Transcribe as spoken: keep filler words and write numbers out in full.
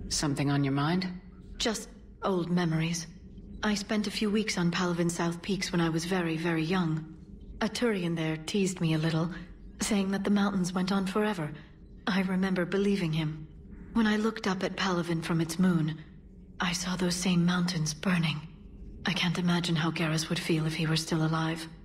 Something on your mind? Just old memories. I spent a few weeks on Palaven South Peaks when I was very, very young. A Turian there teased me a little, saying that the mountains went on forever. I remember believing him. When I looked up at Palaven from its moon, I saw those same mountains burning. I can't imagine how Garrus would feel if he were still alive.